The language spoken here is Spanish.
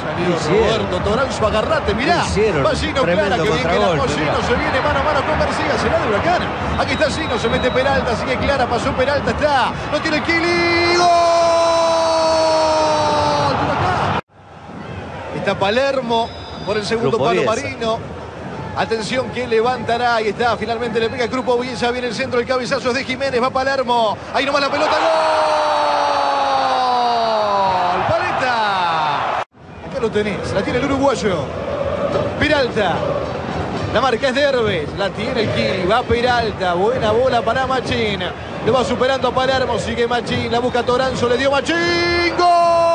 Roberto Toranzo, agarrate, mirá. Va Gino Clara, que bien que la Gino, se viene mano a mano con García, será de Huracán. Aquí está Gino, se mete Peralta, sigue Clara, pasó Peralta, está. No tiene el Kili. ¡Gol! Está Palermo por el segundo palo Marino. Atención que levantará, ahí está, finalmente le pega el Grupo Bielsa, viene el centro, el cabezazo es de Jiménez, va Palermo, ahí nomás la pelota, ¡gol! ¡Paleta! Acá lo tenés, la tiene el uruguayo, Peralta, la marca es de Herbes, la tiene el Kili, va Peralta, buena bola para Machín, le va superando a Palermo, sigue Machín, la busca Toranzo, le dio Machín, ¡gol!